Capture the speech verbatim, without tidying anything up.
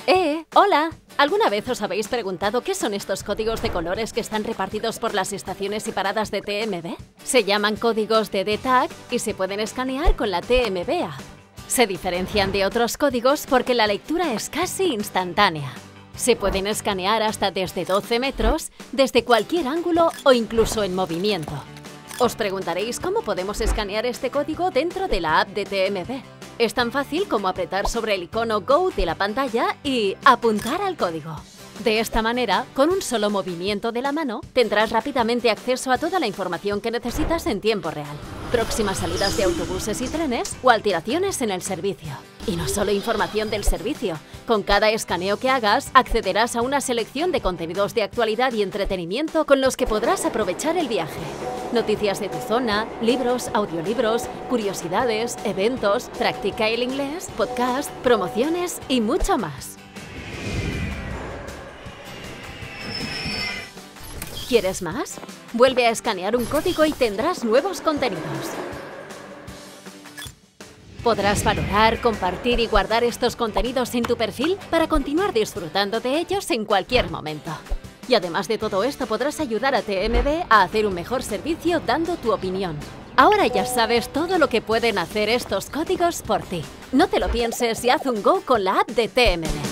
¡Eh! ¡Hola! ¿Alguna vez os habéis preguntado qué son estos códigos de colores que están repartidos por las estaciones y paradas de T M B? Se llaman códigos de D-Tag y se pueden escanear con la T M B App. Se diferencian de otros códigos porque la lectura es casi instantánea. Se pueden escanear hasta desde doce metros, desde cualquier ángulo o incluso en movimiento. Os preguntaréis cómo podemos escanear este código dentro de la app de T M B. Es tan fácil como apretar sobre el icono Go de la pantalla y apuntar al código. De esta manera, con un solo movimiento de la mano, tendrás rápidamente acceso a toda la información que necesitas en tiempo real. Próximas salidas de autobuses y trenes o alteraciones en el servicio. Y no solo información del servicio. Con cada escaneo que hagas, accederás a una selección de contenidos de actualidad y entretenimiento con los que podrás aprovechar el viaje. Noticias de tu zona, libros, audiolibros, curiosidades, eventos, practica el inglés, podcast, promociones y mucho más. ¿Quieres más? Vuelve a escanear un código y tendrás nuevos contenidos. Podrás valorar, compartir y guardar estos contenidos en tu perfil para continuar disfrutando de ellos en cualquier momento. Y además de todo esto, podrás ayudar a T M B a hacer un mejor servicio dando tu opinión. Ahora ya sabes todo lo que pueden hacer estos códigos por ti. No te lo pienses y haz un Go con la app de T M B.